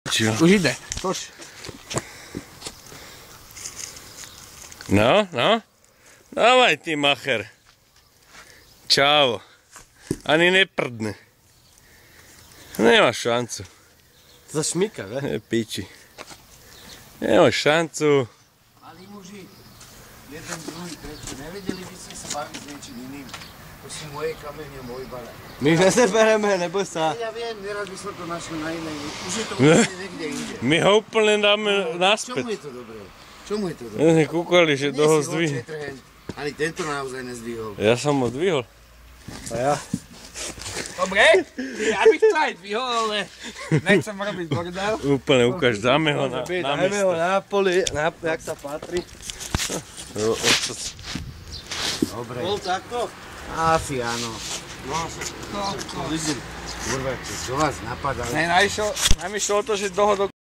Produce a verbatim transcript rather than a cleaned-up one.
Už ide, tož. No, no. Dávaj ty, macher. Čau. Ani neprdne. Nemáš šancu. Zašmíka, ne? Piči. Nemáš šancu. Malí muži, jeden, druhý, tretí, nevedeli by ste sa baviť s niečím iným? To sú moje kamene, môj barák. My nesebereme, neboj sa. Ja viem, nerad by som to našiel na inej, už je to vlastne niekde inde. My ho úplne dáme Čomu naspäť. je to dobré? Čomu je to dobré? My sme kúkali, že Nie toho si zdvihne. oče trhen, ani tento naozaj nezdvihol. Ja som ho dvihol. A ja? Dobre, ja bych to aj dvihol, ale nechcem robiť bordel. Úplne ukáž, dáme ho na, na Dáme ho miesto. na poli, na, jak sa patrí. Jo, otec. Dobre. Bol takto? Asi áno. No, to, to. Vidím. Kurva, čo vás napadá? Ne, najšlo, najmä šlo to, že toho do